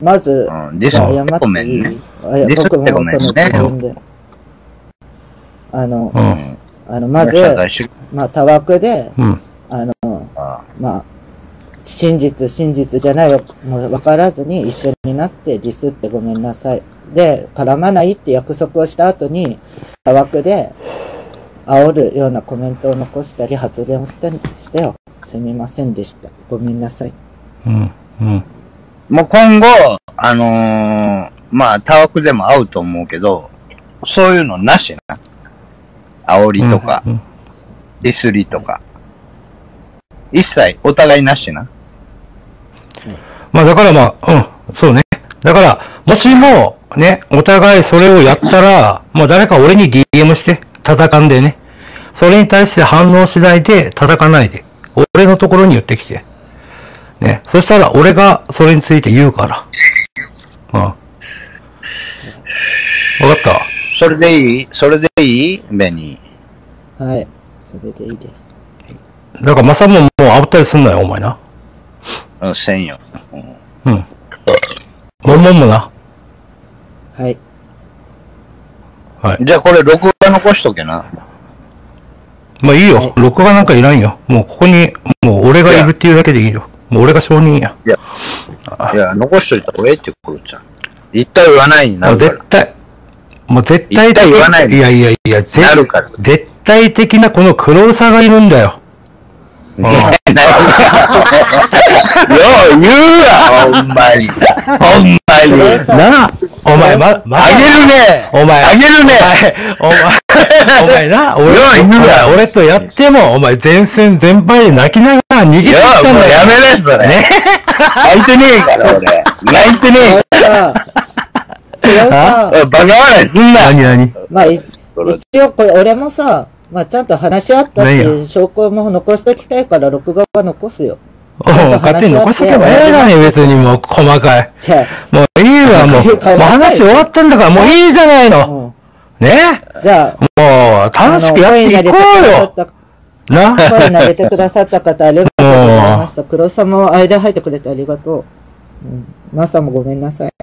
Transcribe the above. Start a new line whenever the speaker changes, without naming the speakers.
まず、
ディス
謝って
ごめん
いい？
ね。
僕もその自分で。まず、まあ、たわくで、まあ、真実じゃないよ、もう分からずに一緒になってディスってごめんなさい。で、絡まないって約束をした後に、たわくで、煽るようなコメントを残したり発言をしてよ。すみませんでした。ごめんなさい。
もう今後、まあ、たわくでも会うと思うけど、そういうのなしな。煽りとか、ディスりとか。一切お互いなしな。
まあだからまあ、そうね。だから、もしも、ね、お互いそれをやったら、もう誰か俺に DM して、叩かんでね。それに対して反応しないで、叩かないで。俺のところに言ってきて。ね。そしたら俺がそれについて言うから。わかった。
それでいいベニ
ー。はい。それでいいです。
だからマサももう煽ったりすんなよ、お前な。
せんよ。
もんもな。
はい。
はい。
じゃあこれ録画残しとけな。
まあいいよ。録画なんかいらんよ。もうここに、もう俺がいるっていうだけでいいよ。もう俺が承認や。
いや、残しといた方がええってことじゃん。言った言わないになるから。
絶対的
言わない。
いや、
なるから。
絶対的なこの黒ウサがいるんだよ。
よう言うわ、ほんまに。ほんまに。
なあ、お前、あ
げるね。
お前、
あげるね。
お前な、俺とやっても、お前前線全敗で泣きながら逃げてきたんだよ。
もうやめな、それ。ね。泣いてねえから、俺。泣いてねえから。バカ笑いすんな。
何
まあ、一応これ俺もさ、まあちゃんと話し合ったっていう証拠も残しておきたいから録画は残すよ。
勝手に残しとけばええがね、別にもう細かい。もういいわ、もう話終わったんだからもういいじゃないの。ね？
じゃあ、
もう楽しくやっていこうよ。
な？声投げてくださった方ありがとうございました。黒さんも間入ってくれてありがとう。マサもごめんなさい。